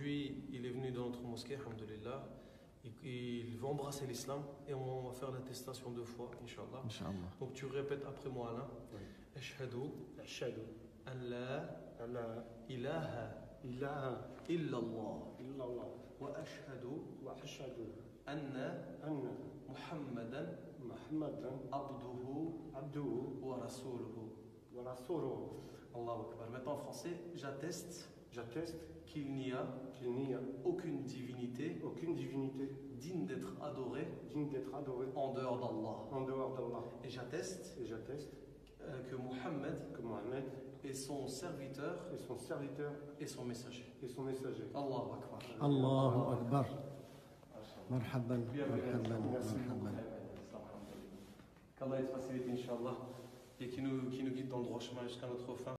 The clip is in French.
aujourd'hui, il est venu dans notre mosquée, alhamdoulilah. Il va embrasser l'islam et on va faire l'attestation 2 fois, Inch'Allah. Inch'Allah. Donc tu répètes après moi, Alain. Oui. Ashhadu Ashhadu an la an la ilaha ilaha illallah illallah wa ashhadu wa ashhadu anna anna Muhammadan Muhammadan abduhu abduhu wa rasuluhu. wa rasuluhu. Allahu Akbar. Maintenant en français, j'atteste J'atteste qu'il n'y a qu'il n'y a aucune divinité aucune divinité digne d'être adorée digne d'être adorée en dehors d'Allah. en dehors d'Allah. Et j'atteste Et j'atteste que Muhammad que Mohammed est son serviteur est son serviteur et son messager. et son messager. Allahu Akbar. Allahu Akbar. Marhaban, Bienvenue. marhaban, Merci. marhaban. Qu'Allah te facilite, Inch'Allah, et qui nous guide dans le droit chemin jusqu'à notre fin.